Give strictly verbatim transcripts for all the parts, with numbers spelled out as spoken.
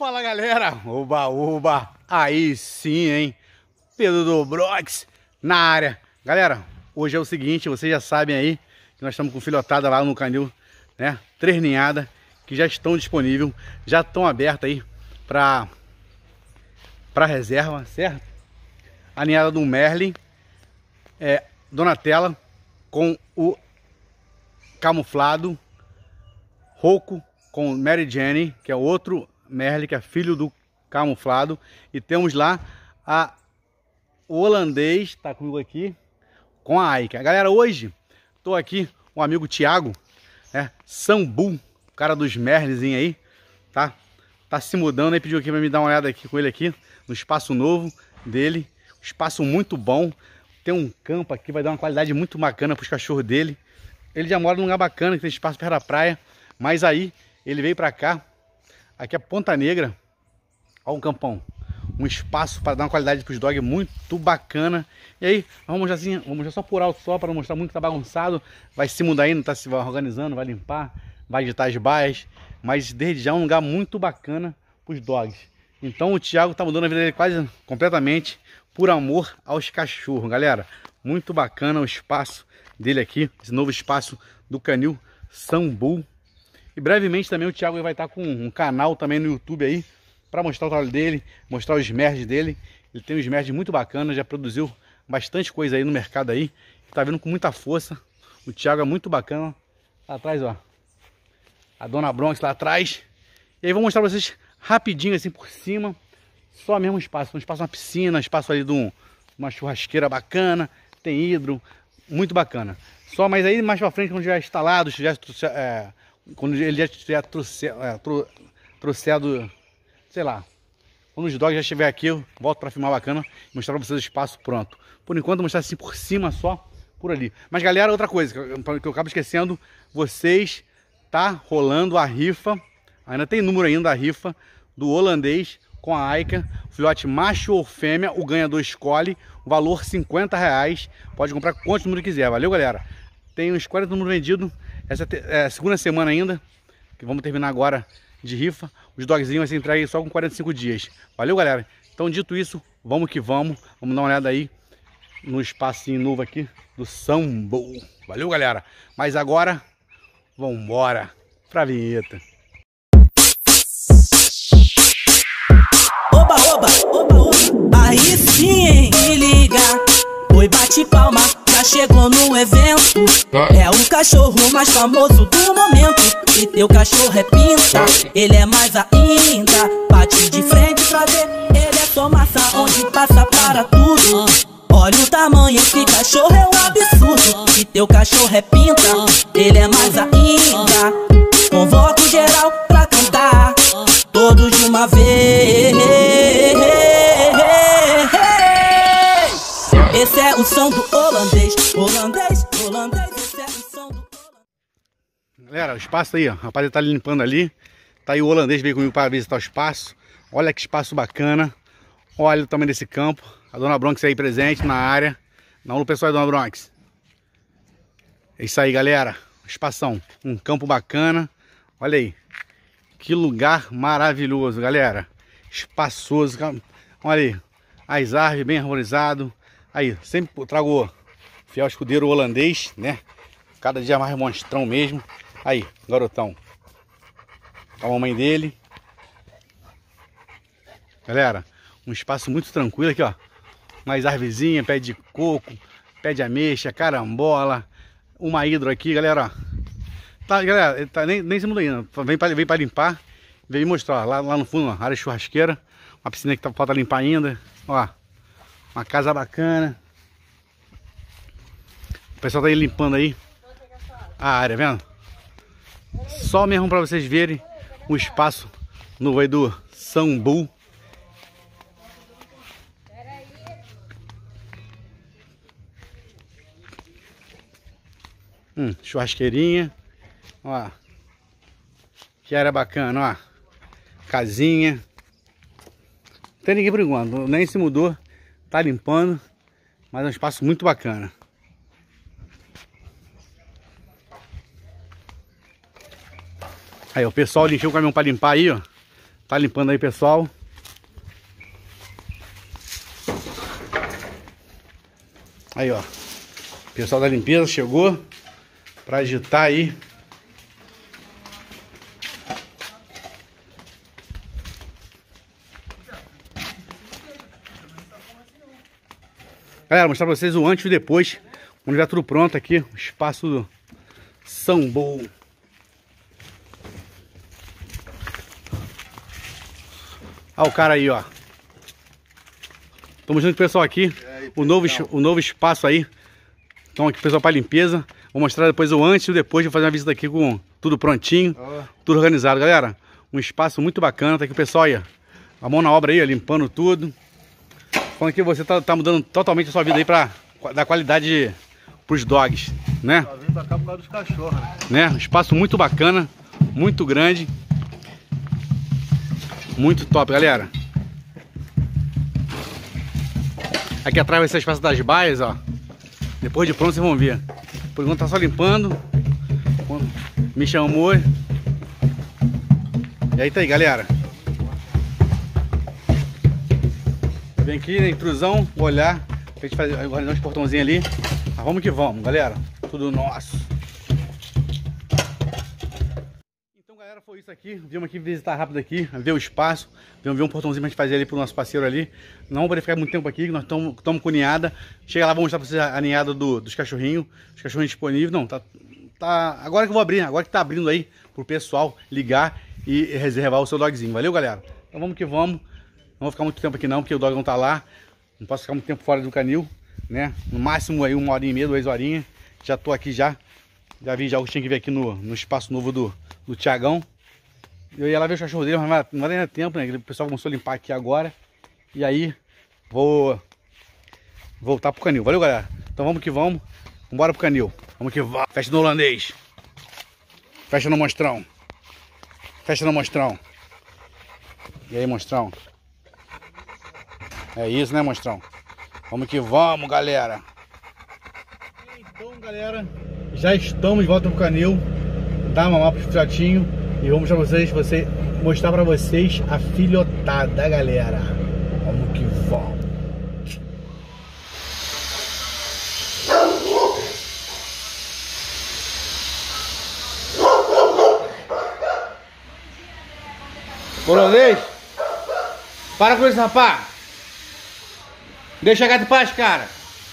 Fala galera, oba oba, aí sim hein, Pedro do Brox na área. Galera, hoje é o seguinte, vocês já sabem aí que nós estamos com filhotada lá no canil, né? Três ninhadas que já estão disponíveis, já estão abertas aí para para reserva, certo? A ninhada do Merlin, é, Donatella com o camuflado, Rocco com Mary Jane, que é outro Merlin, que é filho do camuflado. E temos lá a o holandês, tá comigo aqui, com a Aika. Galera, hoje tô aqui com o amigo Thiago, né? Sambu, o cara dos Merlinzinhos aí, tá? Tá se mudando aí, pediu aqui pra me dar uma olhada aqui com ele aqui, no espaço novo dele. Espaço muito bom. Tem um campo aqui, vai dar uma qualidade muito bacana pros cachorros dele. Ele já mora num lugar bacana, que tem espaço perto da praia. Mas aí, ele veio pra cá. Aqui é Ponta Negra. Olha um campão. Um espaço para dar uma qualidade para os dogs muito bacana. E aí, vamos já assim, vamos já só por alto só, para mostrar muito que tá bagunçado. Vai se mudar aí, não tá se organizando, vai limpar, vai agitar as baias. Mas desde já é um lugar muito bacana para os dogs. Então o Thiago tá mudando a vida dele quase completamente por amor aos cachorros, galera. Muito bacana o espaço dele aqui, esse novo espaço do canil Sambu. E brevemente também o Thiago vai estar com um canal também no YouTube aí, para mostrar o trabalho dele, mostrar os merges dele. Ele tem uns merges muito bacanas, já produziu bastante coisa aí no mercado aí, tá vindo com muita força. O Thiago é muito bacana. Lá atrás, ó, a Dona Bronx lá atrás. E aí vou mostrar pra vocês rapidinho assim por cima, só mesmo espaço, um espaço, uma piscina, espaço ali de um, uma churrasqueira bacana, tem hidro, muito bacana. Só, mas aí mais pra frente, quando já instalado, já, é, quando ele já tiver trouxado, é, tro, trouxado, sei lá, quando os dogs já estiver aqui, eu volto para filmar bacana e mostrar para vocês o espaço pronto. Por enquanto, vou mostrar assim por cima só, por ali. Mas galera, outra coisa que eu, que eu acabo esquecendo, vocês, tá rolando a rifa, ainda tem número ainda da rifa, do holandês com a Aika, filhote macho ou fêmea, o ganhador escolhe, o valor cinquenta reais, pode comprar quantos números quiser, valeu galera? Tem uns quarenta números vendidos, essa é a segunda semana ainda, que vamos terminar agora de rifa. Os dogzinhos vai ser entregue só com quarenta e cinco dias. Valeu, galera? Então, dito isso, vamos que vamos. Vamos dar uma olhada aí no espacinho novo aqui do Sambu. Valeu, galera? Mas agora, vamos embora pra vinheta. Oba, oba, oba, oba. Aí sim, hein? Me liga. Oi, bate palma. Já chegou no evento. É o cachorro mais famoso do momento. E teu cachorro é pinta, ele é mais ainda. Bate de frente pra ver, ele é só massa, onde passa para tudo. Olha o tamanho, esse cachorro é um absurdo. E teu cachorro é pinta, ele é mais ainda. Convoco geral pra cantar, todos de uma vez. Esse é o som do holandês, holandês, holandês, esse é o som do holandês. Galera, o espaço aí, ó, o rapaz tá limpando ali. Tá aí o holandês, veio comigo para visitar o espaço. Olha que espaço bacana. Olha o tamanho desse campo. A Dona Bronx aí presente na área. Não, o pessoal da Dona Bronx. É isso aí, galera. Espação, um campo bacana. Olha aí. Que lugar maravilhoso, galera. Espaçoso. Olha aí. As árvores bem arborizadas. Aí, sempre trago fiel escudeiro holandês, né? Cada dia mais monstrão mesmo. Aí, garotão. A mamãe dele. Galera, um espaço muito tranquilo aqui, ó. Mais arvezinha, pé de coco, pé de ameixa, carambola. Uma hidro aqui, galera, ó. Tá, galera, ele tá, nem, nem se muda ainda. Vem pra, vem pra limpar. Vem mostrar, ó, lá, lá no fundo, ó, área churrasqueira. Uma piscina que tá, falta limpar ainda. Ó. Uma casa bacana. O pessoal tá aí limpando aí a área, vendo? Só mesmo para vocês verem o espaço novo aí do Sambu. Hum, churrasqueirinha. Ó. Que área bacana, ó. Casinha. Não tem ninguém por enquanto, nem se mudou. Tá limpando, mas é um espaço muito bacana. Aí o pessoal encheu o caminhão para limpar aí, ó. Tá limpando aí, pessoal. Aí, ó. O pessoal da limpeza chegou pra agitar aí. Galera, vou mostrar pra vocês o antes e o depois. Quando já tudo pronto aqui, o espaço do Sambo. Olha o cara aí, ó. Tô mostrando pro pessoal aqui o novo, o novo espaço aí. Então aqui o pessoal para limpeza. Vou mostrar depois o antes e o depois. Vou fazer uma visita aqui com tudo prontinho, oh. tudo organizado, galera. Um espaço muito bacana. Tá aqui o pessoal aí, ó. A mão na obra aí, ó, limpando tudo. Falando que você tá, tá mudando totalmente a sua vida aí pra dar qualidade pros dogs, né? Só vim pra cá por causa dos cachorros, né? né? Um espaço muito bacana, muito grande. Muito top, galera. Aqui atrás vai ser o espaço das baias, ó. Depois de pronto vocês vão ver. Por enquanto tá só limpando. Me chamou. E aí tá aí, galera. Vem aqui na intrusão, olhar. Pra gente fazer, organizar uns portãozinhos ali. Mas vamos que vamos, galera. Tudo nosso. Então, galera, foi isso aqui. Viemos aqui visitar rápido aqui, ver o espaço. Viemos ver um portãozinho pra gente fazer ali pro nosso parceiro ali. Não vamos poder ficar muito tempo aqui, nós estamos com ninhada. Chega lá, vou mostrar pra vocês a ninhada do, dos cachorrinhos. Os cachorrinhos disponíveis. Não, tá, tá. Agora que eu vou abrir, agora que tá abrindo aí pro pessoal ligar e reservar o seu dogzinho. Valeu, galera? Então vamos que vamos. Não vou ficar muito tempo aqui não, porque o dog não tá lá. Não posso ficar muito tempo fora do canil, né? No máximo aí uma horinha e meia, duas horinhas. Já tô aqui já. Já vi já o que tinha que ver aqui no, no espaço novo do, do Thiagão. Eu ia lá ver os cachorros dele, mas não vai dar tempo, né? O pessoal começou a limpar aqui agora. E aí, vou voltar pro canil. Valeu, galera? Então vamos que vamos. Vambora pro canil. Vamos que vamos. Festa no holandês. Festa no monstrão. Festa no monstrão. E aí, monstrão? É isso, né, monstrão? Vamos que vamos, galera. Então, galera, já estamos de volta pro canil. Dá mamar pros filhotinhos. E vamos mostrar pra vocês, você, mostrar pra vocês a filhotada, galera. Vamos que vamos. Holandês, para com isso, rapaz. Deixa a gata em paz, cara.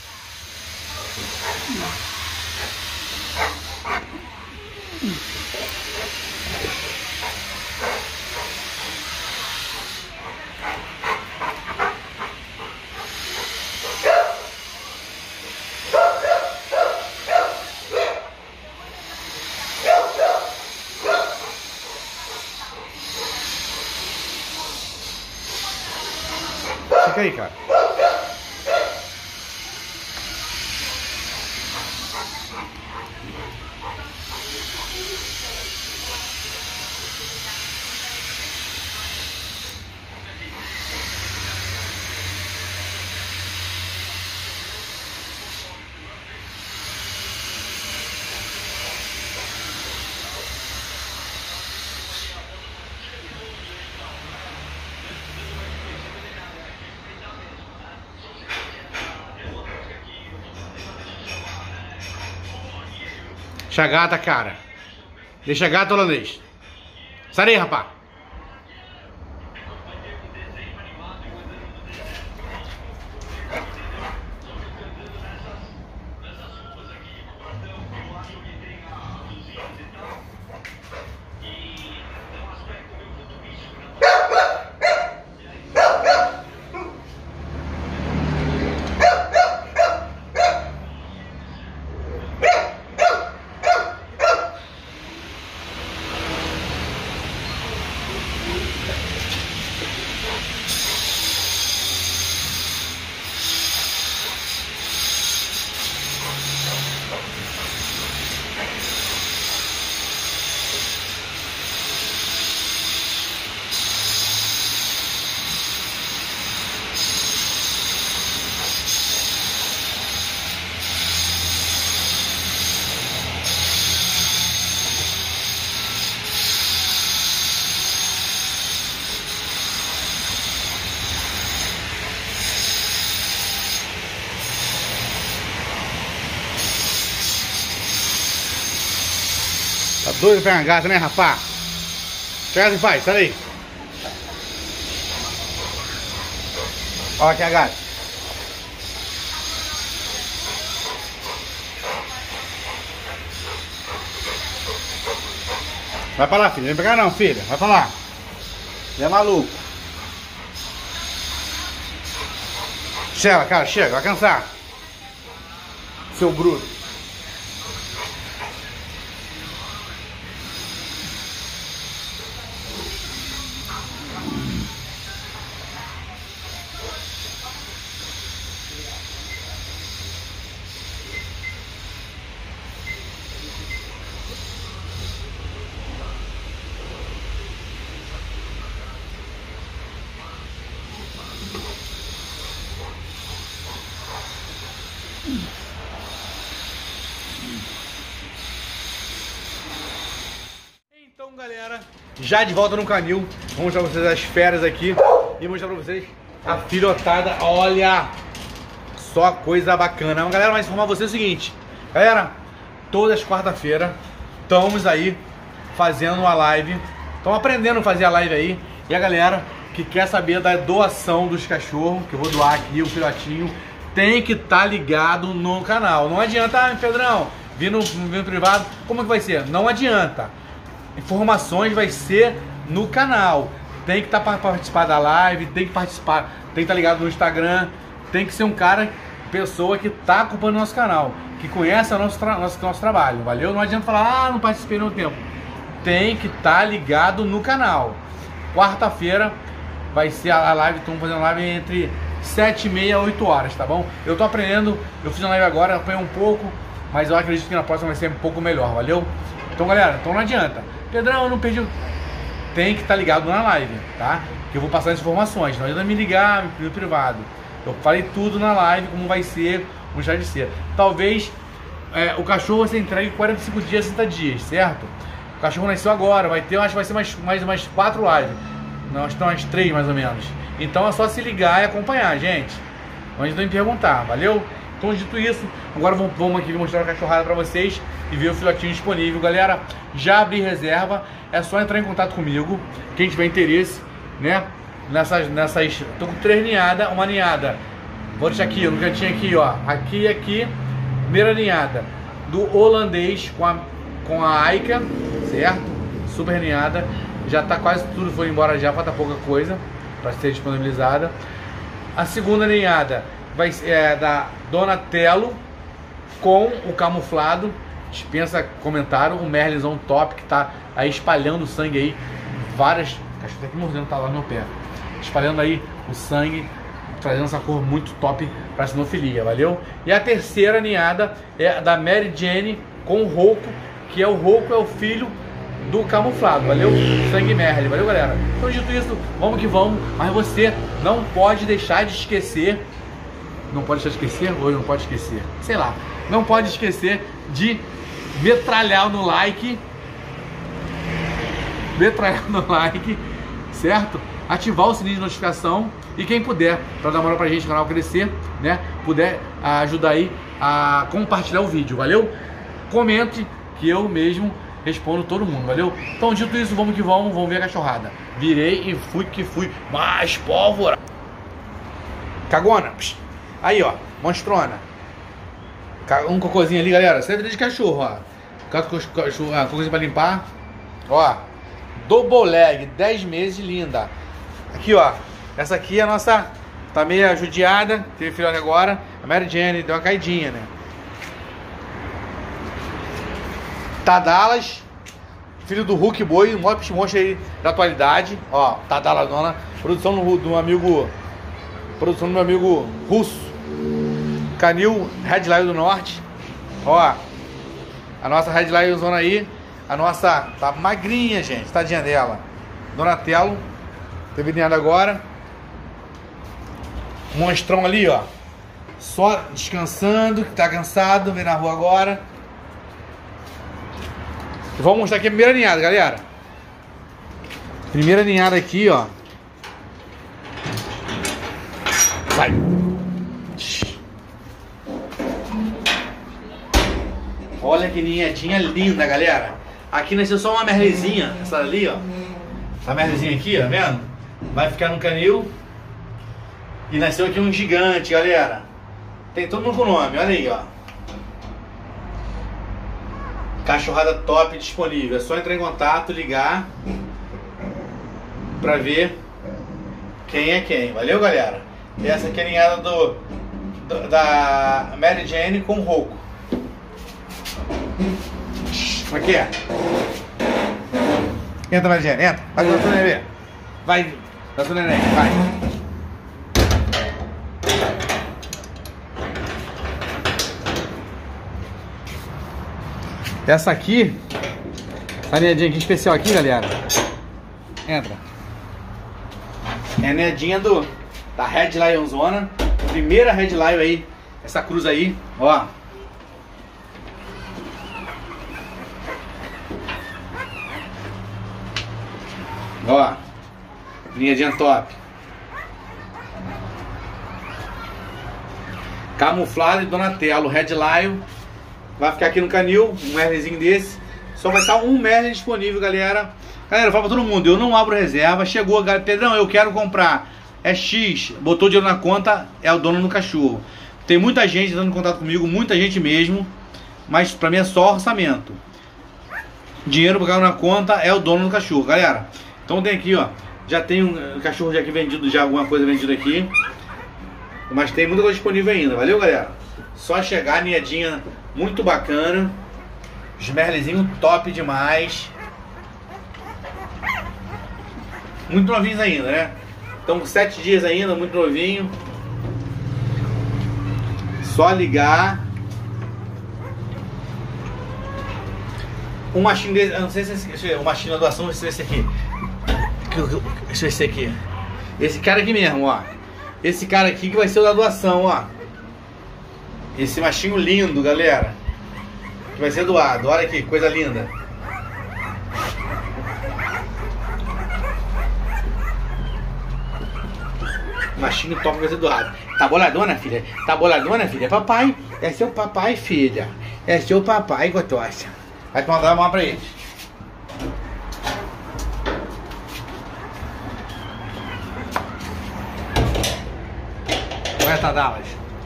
Fica aí, cara. Deixa a gata, cara. Deixa a gata, holandês. Sai daí, rapaz. doido pra pegar gata, né, rapaz? Chega assim, pai, sai daí. Olha aqui a gata. Vai pra lá, filha. Não vem pegar não, filha. Vai pra lá. Você é maluco. Chega, cara, chega. Vai cansar. Seu bruto. Então, galera, já de volta no canil, vou mostrar pra vocês as férias aqui e mostrar pra vocês a filhotada. Olha só coisa bacana. Então, galera, mas informar vocês o seguinte, galera, todas as quarta-feiras estamos aí fazendo uma live, estamos aprendendo a fazer a live aí, e a galera que quer saber da doação dos cachorros, que eu vou doar aqui o filhotinho, tem que estar tá ligado no canal. Não adianta, ah, Pedrão, vir no, vir no privado, como que vai ser? Não adianta. Informações vai ser no canal. Tem que estar tá para participar da live, tem que participar, tem que estar tá ligado no Instagram, tem que ser um cara, pessoa que está acompanhando o nosso canal, que conhece o nosso, tra nosso, nosso trabalho, valeu? Não adianta falar, ah, não participei no tempo. Tem que estar tá ligado no canal. Quarta-feira vai ser a live, estamos fazendo live entre sete e meia, oito horas, tá bom? Eu tô aprendendo, eu fiz uma live agora, apanhei um pouco, mas eu acredito que na próxima vai ser um pouco melhor, valeu? Então, galera, então não adianta. Pedrão, eu não perdi. Tem que estar tá ligado na live, tá? Que eu vou passar as informações. Não adianta me ligar no privado. Eu falei tudo na live, como vai ser, como já de ser. Talvez é, o cachorro você entregue quarenta e cinco dias, sessenta dias, certo? O cachorro nasceu agora, vai ter, acho que vai ser mais, mais, mais quatro lives. Não, acho que estão umas três mais ou menos. Então é só se ligar e acompanhar, gente. Não adianta me perguntar, valeu? Então, dito isso, agora vamos, vamos aqui mostrar a cachorrada pra vocês e ver o filhotinho disponível. Galera, já abri reserva, é só entrar em contato comigo, quem tiver interesse, né? Nessas, nessas, tô com três ninhadas, uma ninhada, vou deixar aqui, no cantinho aqui, ó, aqui e aqui, primeira ninhada do holandês com a, com a Aika, certo? Super ninhada, já tá quase tudo, foi embora já, falta pouca coisa para ser disponibilizada. A segunda ninhada vai ser é, da Donatello com o camuflado, dispensa comentário, o Merlinzão top que tá aí espalhando o sangue aí, várias, cachorro tá aqui mordendo, tá lá no meu pé, espalhando aí o sangue, trazendo essa cor muito top pra sinofilia, valeu? E a terceira ninhada é da Mary Jane com o Rouco, que é o Rouco é o filho do camuflado, valeu? Sangue Merlin, valeu, galera? Então, dito isso, vamos que vamos, mas você não pode deixar de esquecer, não pode deixar de esquecer, ou não pode esquecer, sei lá, não pode esquecer de metralhar no like, metralhar no like, certo? Ativar o sininho de notificação e quem puder, para dar moral pra gente, o canal crescer, né? Puder ajudar aí a compartilhar o vídeo, valeu? Comente que eu mesmo respondo todo mundo, valeu? Então, dito isso, vamos que vamos, vamos ver a cachorrada. Virei e fui que fui, mais pólvora. Cagona, psh. Aí, ó, monstrona. Um cocôzinho ali, galera. Isso é vida de cachorro, ó. Cachorro, ah, cocôzinho pra limpar. Ó, double leg, dez meses, linda. Aqui, ó. Essa aqui é a nossa. Tá meio judiada. Teve filhote agora. A Mary Jane deu uma caidinha, né? Tadalas, filho do Hulk Boi, um maior monstro aí da atualidade. Ó, Tadalas dona. Produção do, do meu amigo. Produção do meu amigo russo. Canil Red Lion do Norte. Ó, a nossa Red Lion zona aí. A nossa tá magrinha, gente. Tadinha dela. Donatello. Teve ninhada agora. Monstrão ali, ó. Só descansando, que tá cansado. Vem na rua agora. Vamos mostrar aqui a primeira ninhada, galera. Primeira ninhada aqui, ó. Vai. Olha que ninhadinha linda, galera. Aqui nasceu só uma merlezinha, essa ali, ó. Essa merlezinha aqui, ó, vendo? Vai ficar no canil. E nasceu aqui um gigante, galera. Tem todo mundo com nome, olha aí, ó. Cachorrada top disponível. É só entrar em contato, ligar pra ver quem é quem. Valeu, galera? E essa aqui é a ninhada do, do da Mary Jane com Rocco. Como é que é? Entra, Mary Jane, entra. Vai dar seu neném. Vai, dá seu neném, vai. Essa aqui, essa ninhadinha aqui especial aqui, galera. Entra. É a ninhadinha do, da Red Lion Zona. Primeira Red Lion aí. Essa cruz aí, ó. Ó. Ninhadinha top. Camuflado de Donatello, Red Lion. Vai ficar aqui no canil, um merlezinho desse. Só vai estar um merle disponível, galera. Galera, fala pra todo mundo, eu não abro reserva. Chegou, galera, Pedrão, eu quero comprar. É X, botou dinheiro na conta, é o dono do cachorro. Tem muita gente dando contato comigo, muita gente mesmo. Mas pra mim é só orçamento. Dinheiro caiu na conta, é o dono do cachorro, galera. Então tem aqui, ó. Já tem um cachorro já aqui vendido, já alguma coisa vendida aqui. Mas tem muita coisa disponível ainda, valeu, galera? Só chegar, ninhadinha muito bacana. Os merlezinhos top demais. Muito novinhos ainda, né? Estão com sete dias ainda, muito novinho. Só ligar. Um machinho desse, eu não sei se é esse, o machinho da doação, deixa eu ver esse aqui. Deixa eu ver esse aqui. Esse cara aqui mesmo, ó. Esse cara aqui que vai ser o da doação, ó. Esse machinho lindo, galera. Que vai ser doado. Olha aqui, coisa linda. Machinho top vai ser doado. Tá boladona, filha? Tá boladona, filha? Papai. É seu papai, filha. É seu papai, Gotocha. Vai mandar uma mão pra eles. Vai, Tadalas.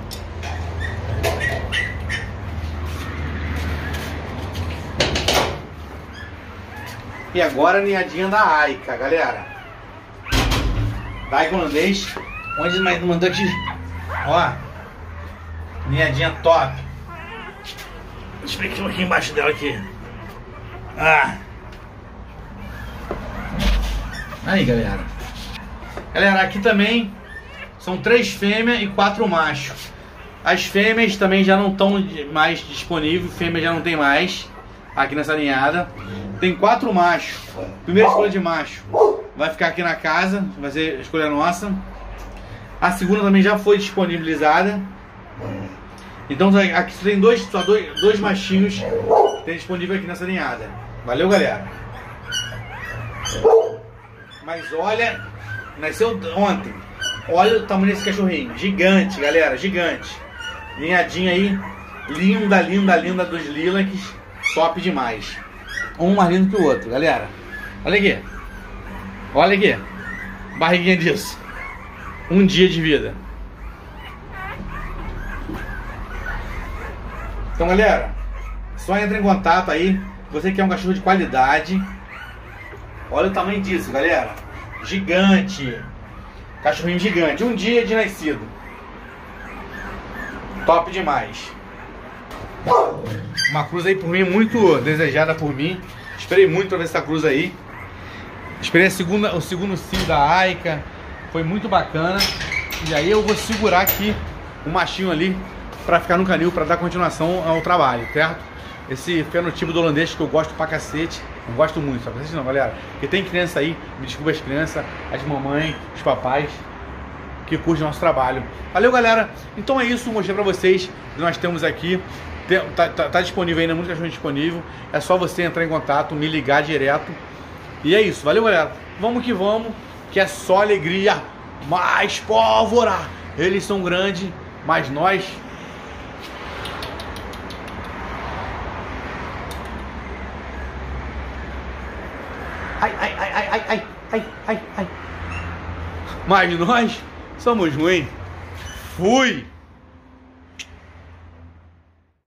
E agora a ninhadinha da Aika, galera. Da Aika holandês. Onde mais mandou aqui? Ó. Ninhadinha top. Deixa eu ver aqui embaixo dela aqui. Ah. Aí, galera. Galera, aqui também são três fêmeas e quatro machos. As fêmeas também já não estão mais disponíveis. Fêmea já não tem mais aqui nessa ninhada. Tem quatro machos. Primeira escolha de macho vai ficar aqui na casa. Vai ser a escolha nossa. A segunda também já foi disponibilizada. Então aqui tem dois, só dois, dois machinhos que tem disponível aqui nessa ninhada. Valeu, galera. Mas olha, nasceu ontem. Olha o tamanho desse cachorrinho. Gigante, galera, gigante. Ninhadinha aí. Linda, linda, linda dos lilacs. Top demais. Um mais lindo que o outro, galera. Olha aqui. Olha aqui. Barriguinha disso. Um dia de vida. Então, galera, só entra em contato aí. Você quer um cachorro de qualidade. Olha o tamanho disso, galera. Gigante. Cachorrinho gigante. Um dia de nascido. Top demais. Uma cruz aí por mim, muito desejada por mim. Esperei muito pra ver essa cruz aí. Esperei a segunda, o segundo cio da Aika. Foi muito bacana. E aí eu vou segurar aqui o machinho ali pra ficar no canil, pra dar continuação ao trabalho, certo? Esse fenotipo do holandês que eu gosto pra cacete. Eu gosto muito, só pra vocês não, galera. Porque tem criança aí, me desculpa as crianças, as mamães, os papais que curtem o nosso trabalho. Valeu, galera. Então é isso, mostrei pra vocês que nós temos aqui. Tá, tá, tá disponível ainda, muito cachorro disponível. É só você entrar em contato, me ligar direto. E é isso, valeu, galera. Vamos que vamos, que é só alegria, mais pólvora. Eles são grandes, mas nós... Ai, ai, ai, ai, ai, ai, ai, ai, ai. Mas nós somos ruins. Fui!